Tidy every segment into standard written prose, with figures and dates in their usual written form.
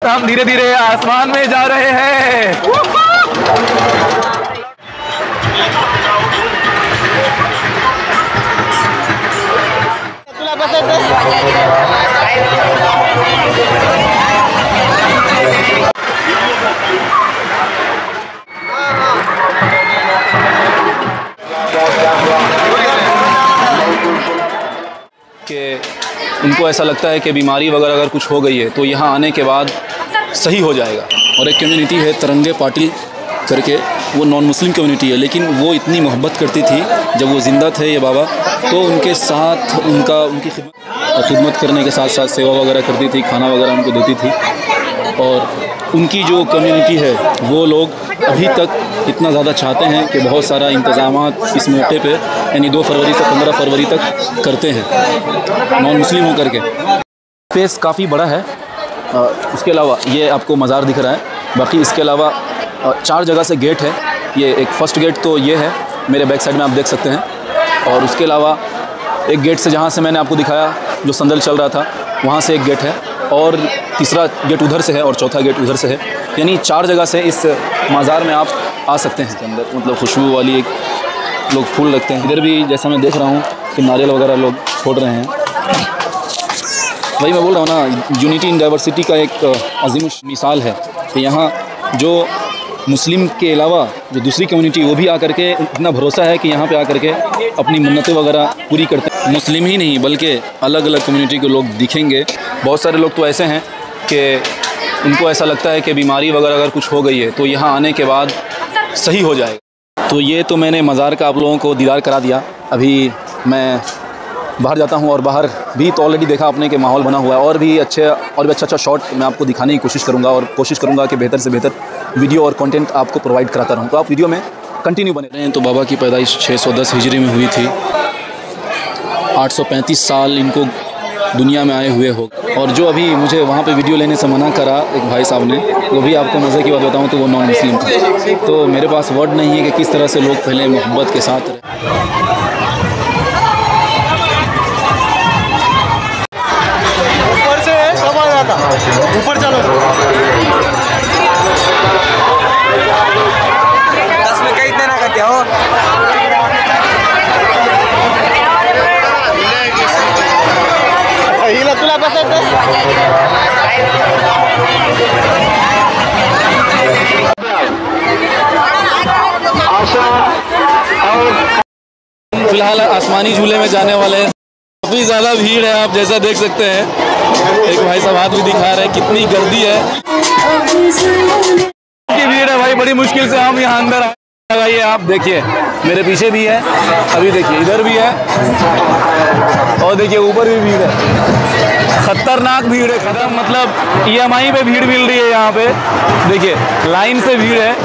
हम धीरे धीरे आसमान में जा रहे हैं। कि उनको ऐसा लगता है कि बीमारी वगैरह अगर कुछ हो गई है तो यहाँ आने के बाद सही हो जाएगा। और एक कम्युनिटी है तरंगे पाटिल करके, वो नॉन मुस्लिम कम्युनिटी है, लेकिन वो इतनी मोहब्बत करती थी जब वो ज़िंदा थे ये बाबा, तो उनके साथ उनकी खिदमत करने के साथ साथ सेवा वगैरह करती थी, खाना वगैरह उनको देती थी। और उनकी जो कम्युनिटी है वो लोग अभी तक इतना ज़्यादा चाहते हैं कि बहुत सारा इंतज़ामात इस मौके पे यानी 2 फरवरी से 15 फरवरी तक करते हैं नॉन मुस्लिम होकर के। स्पेस काफ़ी बड़ा है। उसके अलावा ये आपको मज़ार दिख रहा है, बाकी इसके अलावा 4 जगह से गेट है। ये एक फ़र्स्ट गेट तो ये है मेरे बैक साइड में आप देख सकते हैं, और उसके अलावा एक गेट से जहाँ से मैंने आपको दिखाया जो संदल चल रहा था वहाँ से एक गेट है, और तीसरा गेट उधर से है, और चौथा गेट उधर से है। यानी 4 जगह से इस मज़ार में आप आ सकते हैं। इसके अंदर मतलब खुशबू वाली एक लोग फूल रखते हैं। इधर भी जैसा मैं देख रहा हूँ कि नारियल वगैरह लोग छोड़ रहे हैं। वही मैं बोल रहा हूँ ना, यूनिटी इन डाइवर्सिटी का एक अजीम मिसाल है कि यहाँ जो मुस्लिम के अलावा जो दूसरी कम्युनिटी वो भी आकर के इतना भरोसा है कि यहाँ पे आकर के अपनी मन्नतें वगैरह पूरी करते हैं। मुस्लिम ही नहीं बल्कि अलग अलग कम्युनिटी के लोग दिखेंगे। बहुत सारे लोग तो ऐसे हैं कि उनको ऐसा लगता है कि बीमारी वगैरह अगर कुछ हो गई है तो यहाँ आने के बाद सही हो जाएगा। तो ये तो मैंने मज़ार का आप लोगों को दीदार करा दिया। अभी मैं बाहर जाता हूँ, और बाहर भी तो ऑलरेडी देखा आपने कि माहौल बना हुआ है, और भी अच्छा शॉट मैं आपको दिखाने की कोशिश करूँगा, और कोशिश करूँगा कि बेहतर से बेहतर वीडियो और कंटेंट आपको प्रोवाइड कराता रहूँ। तो आप वीडियो में कंटिन्यू बने रहें। तो बाबा की पैदाइश 610 हिजरी में हुई थी। 835 साल इनको दुनिया में आए हुए हो। और जो अभी मुझे वहाँ पे वीडियो लेने से मना करा एक भाई साहब ने, वो भी आपको मज़े की बात बताऊँ तो वो नॉन मुस्लिम था। तो मेरे पास वर्ड नहीं है कि किस तरह से लोग पहले मोहब्बत के साथ रहे। ऊपर चलो 10 में कई देना करते हो। हिला तुला बसायचं। फिलहाल आसमानी झूले में जाने वाले हैं। काफ़ी ज़्यादा भीड़ है, आप जैसा देख सकते हैं। एक भाई साहब हाथ भी दिखा रहे हैं, कितनी गर्दी है, की भीड़ है भाई। बड़ी मुश्किल से हम यहाँ अंदर आए। ये आप देखिए मेरे पीछे भी है, अभी देखिए इधर भी है, और देखिए ऊपर भी भीड़ है। खतरनाक भीड़ है, खत्म मतलब EMI पे भीड़ मिल रही है यहाँ पे। देखिए लाइन से भीड़ है,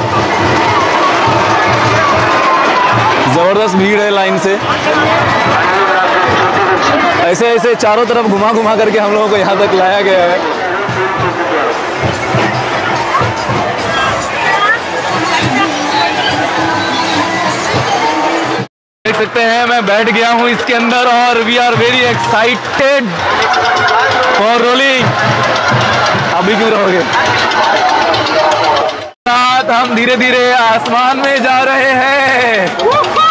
ज़बरदस्त भीड़ है लाइन से। ऐसे ऐसे चारों तरफ घुमा घुमा करके हम लोगों को यहाँ तक लाया गया है। देख सकते हैं मैं बैठ गया हूँ इसके अंदर, और we are very excited for rolling. अभी क्यों रहोगे? साथ हम धीरे धीरे आसमान में जा रहे हैं।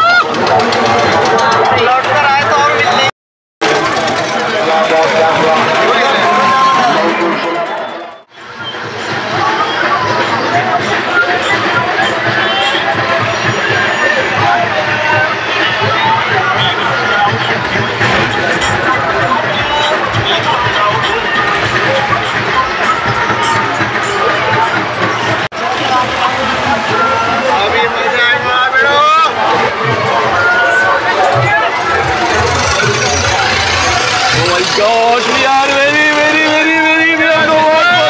Gosh, we are very we are so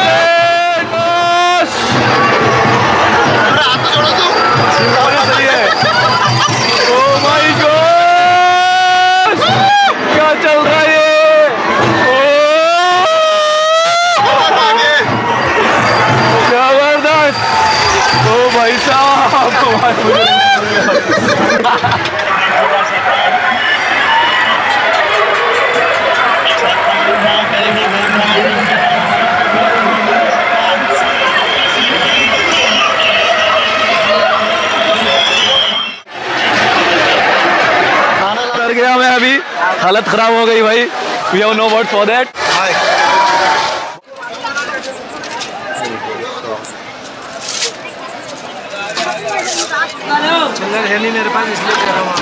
gosh. Oh my gosh, क्या चल रहा है ये? जबरदस्त। ओ भाई साहब हालत खराब हो गई भाई, we have no word for that. चिल्लर है नहीं मेरे पास, इसलिए कह रहा हूँ।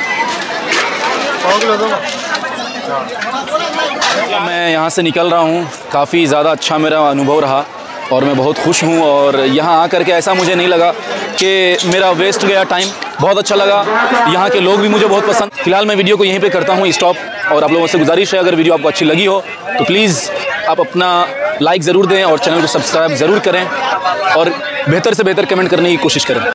मैं यहाँ से निकल रहा हूँ, काफ़ी ज़्यादा अच्छा मेरा अनुभव रहा और मैं बहुत खुश हूँ। और यहाँ आकर के ऐसा मुझे नहीं लगा कि मेरा वेस्ट गया टाइम, बहुत अच्छा लगा। यहाँ के लोग भी मुझे बहुत पसंद। फिलहाल मैं वीडियो को यहीं पे करता हूँ स्टॉप, और आप लोगों से गुजारिश है, अगर वीडियो आपको अच्छी लगी हो तो प्लीज़ आप अपना लाइक ज़रूर दें और चैनल को सब्सक्राइब ज़रूर करें और बेहतर से बेहतर कमेंट करने की कोशिश करें।